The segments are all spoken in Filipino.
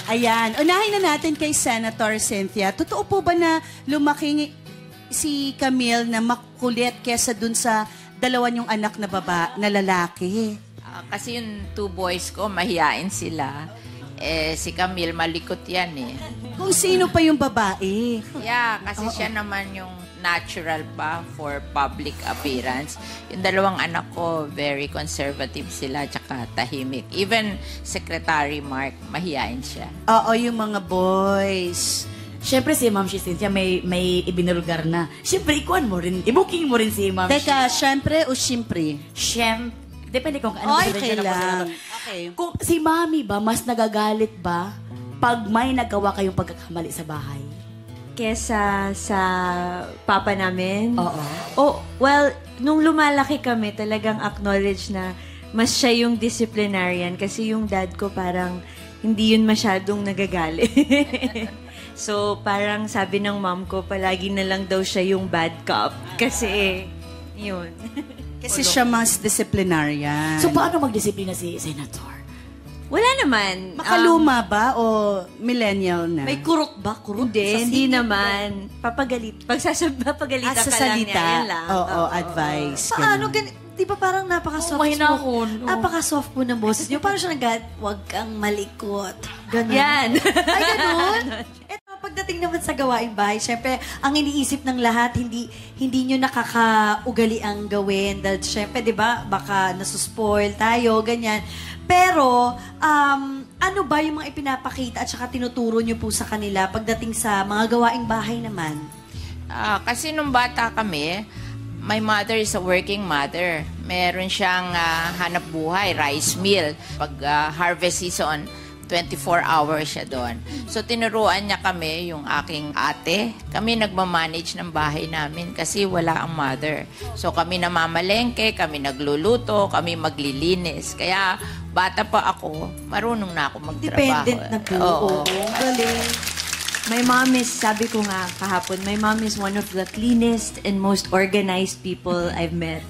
Ayan, unahin na natin kay Senator Cynthia. Totoo po ba na lumaki si Camille na makulit kesa dun sa dalawa niyong anak na lalaki? Kasi yung 2 boys ko, mahiyain sila. Si Camille, malikot yan eh. Kung sino pa yung babae? Yeah, kasi siya naman yung natural pa for public appearance. Yung 2 anak ko, very conservative sila, tsaka tahimik. Even Secretary Mark, mahiyain siya. Oo, yung mga boys. Siyempre si Ma'am Cynthia may ibinulgar na. Siyempre, ikuan mo rin. I-booking mo rin si Ma'am. Teka, syempre o siyempre? Siyempre. Depende kung ano. Okay lang. Okay. Kung si Mami ba, mas nagagalit ba pag may nagawa kayong pagkakamali sa bahay? Kesa sa papa namin? Oo. Oh, well, nung lumalaki kami, talagang acknowledge na mas siya yung disciplinarian kasi yung dad ko parang hindi yun masyadong nagagalit. So, parang sabi ng mom ko, palagi na lang daw siya yung bad cop. Kasi, yun. Kasi siya mas disciplinarian. So, paano magdisiplina si Senator? Wala naman. Makaluma ba o millennial na? May kurot ba? Kurot? Hindi naman. Papagalit. Papagalitan sa ka lang salita. niya. Yan lang. Oo, advice. Paano? Di ba parang napaka-soft po? Napaka-soft po ng boses niyo. Parang siya huwag kang malikot. Ganun. Yan. Ay, ganun? Eto, pagdating naman sa gawaing bahay, syempre, ang iniisip ng lahat, hindi nyo nakakaugali ang gawin. Dahil syempre, di ba, baka nasuspoil tayo, ganyan. Pero, ano ba yung mga ipinapakita at saka tinuturo nyo po sa kanila pagdating sa mga gawaing bahay naman? Kasi nung bata kami, my mother is a working mother. Meron siyang hanap buhay, rice mill. Pag harvest season, 24 hours siya doon. So, tinuruan niya kami, yung aking ate. Kami nagmamanage ng bahay namin kasi wala ang mother. So, kami namamalengke, kami nagluluto, kami maglilinis. Kaya, bata pa ako, marunong na ako magtrabaho. Dependent na po. Oo. Galing. My mom is, sabi ko nga kahapon, my mom is one of the cleanest and most organized people I've met.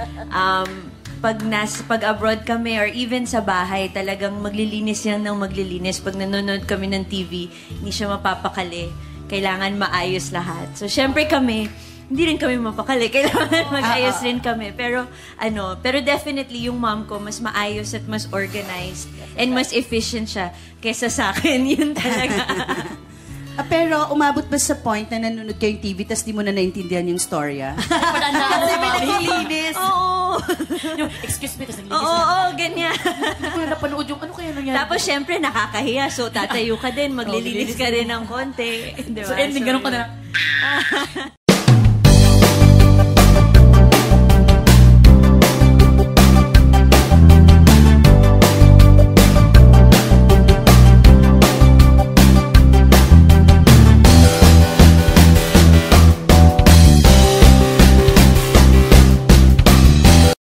Pag abroad kami or even sa bahay, talagang maglilinis yan ng maglilinis. Pag nanonood kami ng TV, hindi siya mapapakali. Kailangan maayos lahat. So, syempre kami, hindi rin kami mapakali. Kailangan mag-ayos rin kami. Pero definitely, yung mom ko, mas maayos at mas organized and mas efficient siya kesa sa akin. Yun talaga. Pero umabot ba sa point na nanonood kayong TV tapos di mo na naintindihan yung storya? Wala na ako. Kasi may naglilinis. Oo. Excuse me, tapos naglinis na. Oo, ganyan. Hindi ko na napanood yung ano kaya nangyari. Tapos, syempre, nakakahiya. So, tatayo ka din. Maglilinis ka din ng konti. Diba? So, ending, ganun ka na.